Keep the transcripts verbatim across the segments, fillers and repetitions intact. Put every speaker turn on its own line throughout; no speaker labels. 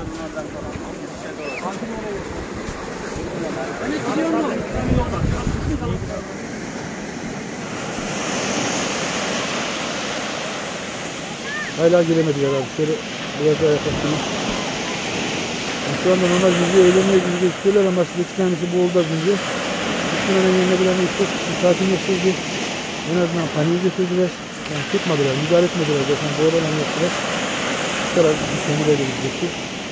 Hala giremedik herhalde. Şöyle biraz daha yaklaştırayım. Şu anda normal yüzüğü eğlenmeye gibi gözüküyorlar ama aslında iki tanesi boğuldu az önce. Üstüne yenilebilen çok sakinleştirdi. En azından paniği götürdüler. Yani tutmadılar, müdahale etmediler zaten boğulan yaptılar. Bu taraf bir kendine de gidecekti.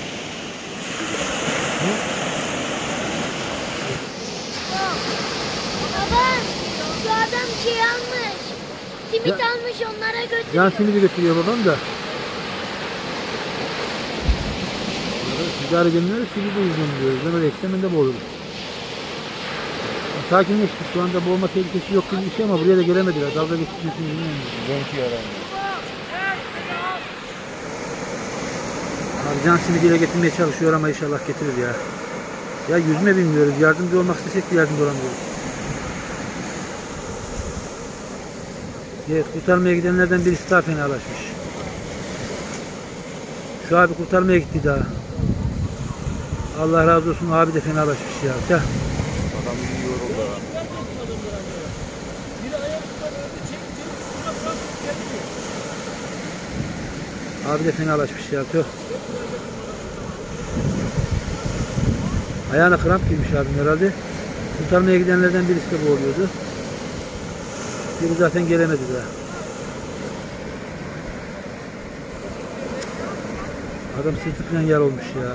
Baba, şu adam şey almış. Simit ya, almış onlara götürüyor.
Can simidi götürüyor babam da. İdare edemiyoruz ki biz de izlemiyoruz. Ben öyle ekseminde boğuluruz. Sakinleştik. Şu anda boğulma tehlikesi yok gibi bir şey ama buraya da gelemediler. Dalga geçtiğini bilmiyorum.
Bonki yaranıyor.
Abi can simidiyle getirmeye çalışıyor ama inşallah getirir ya. Ya yüzme bilmiyoruz. Yardımcı olmak istesek de yardımcı olamıyoruz. Evet, kurtarmaya gidenlerden birisi daha fenalaşmış. Şu abi kurtarmaya gitti daha. Allah razı olsun, abi de fenalaşmış ya. Heh.
Adam iyi yoruldu.
Abi de fenalaşmış ya. Tüh. Ayağına kramp girmiş abim herhalde. Kurtarmaya gidenlerden birisi de boğuluyordu. Biri zaten gelemedi daha. Adam sırtı falan yar olmuş ya.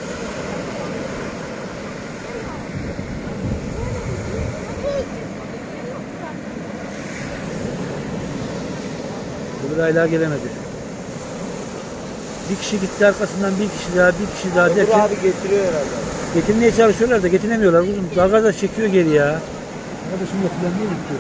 Öbür hala gelemedi. Bir kişi gitti arkasından, bir kişi daha, bir kişi daha derken
abi getiriyor herhalde.
getirmeye çalışıyorlar da getiremiyorlar. Uzun dalgalar çekiyor geri ya. Arkadaşım yapılan niye gitti?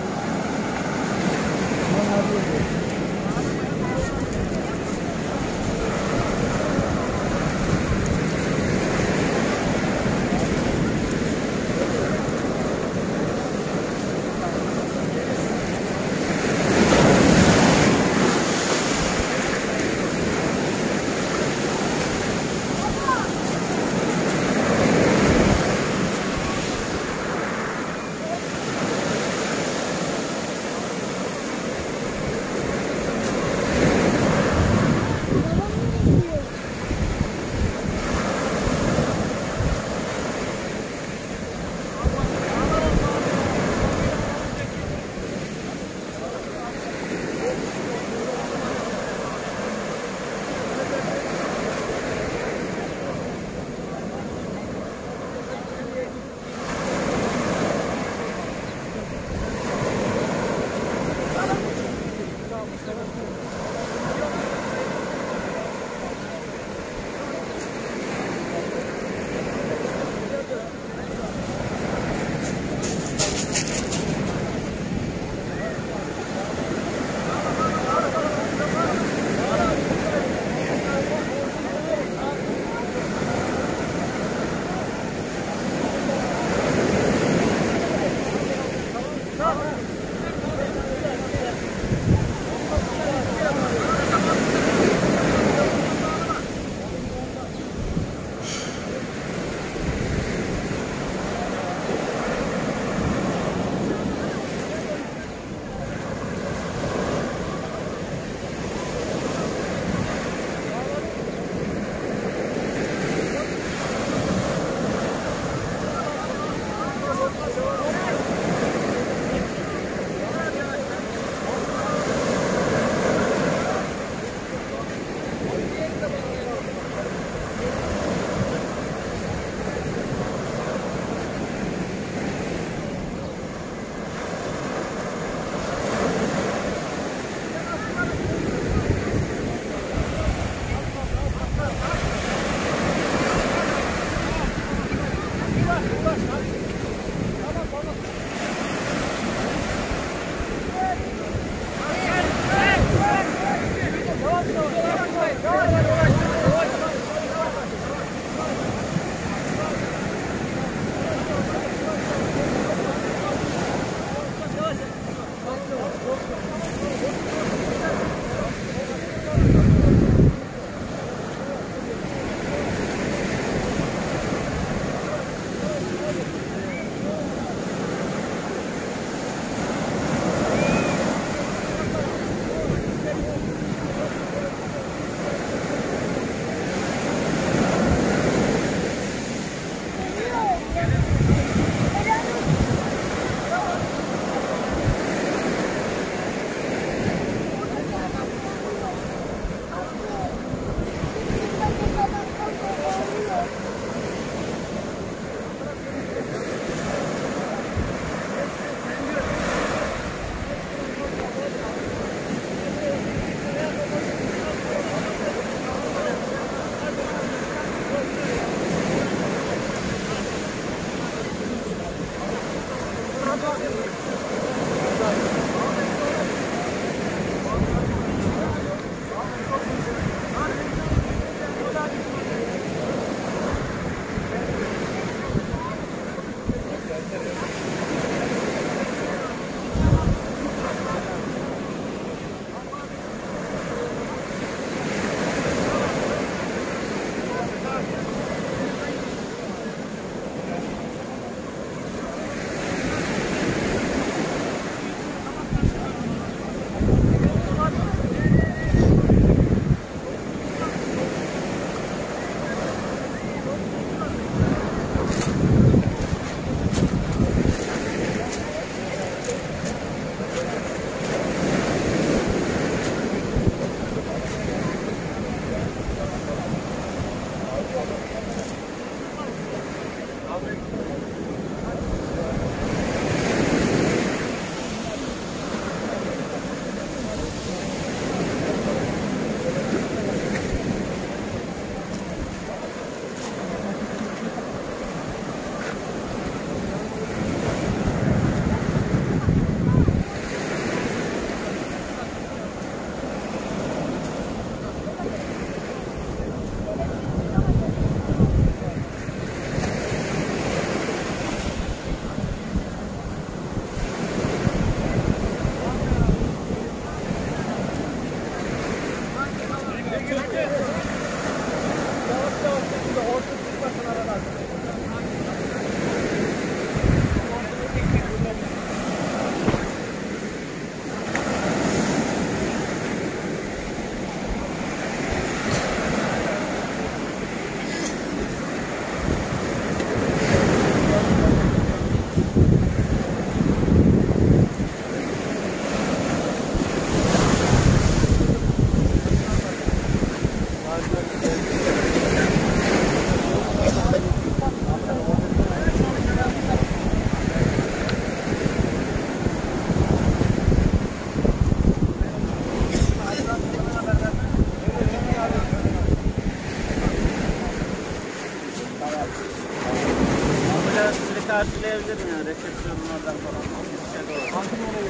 karşılayabilirim yani resepsiyonun oradan falan. Ofise doğru.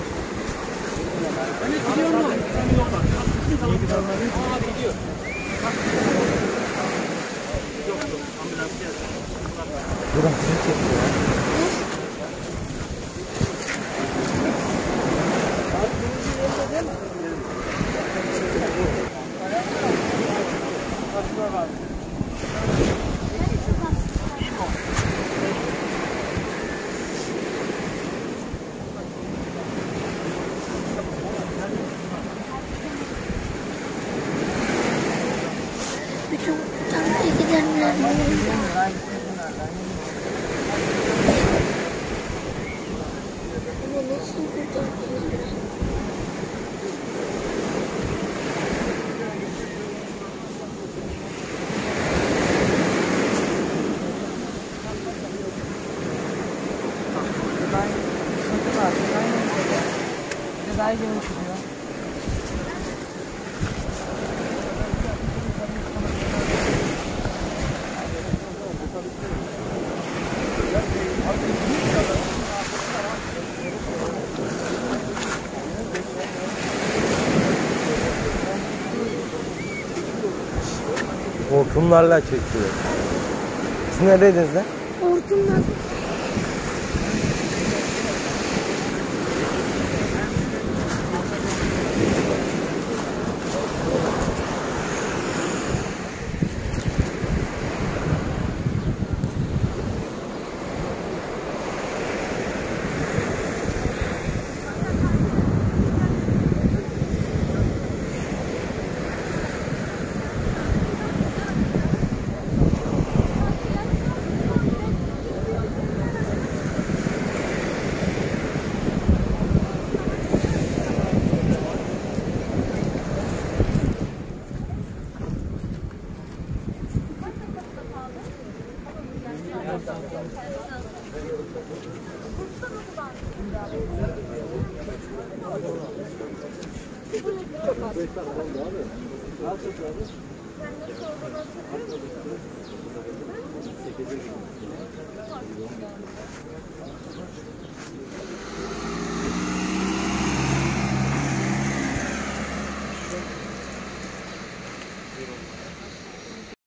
Ben hiç gidiyor mu? İyi gidenler değil.
Aa gidiyor. Yok yok. Ambulans geldi.
Burak seni çekiyor.
Bütün kurtarmaya gidenler mi oldu? Ama nasıl kurtardılar?
Cezayı görüşürüyor.
Hortumlarla çekiyor. Siz neredeydiniz lan?
Hortumdan
Abi.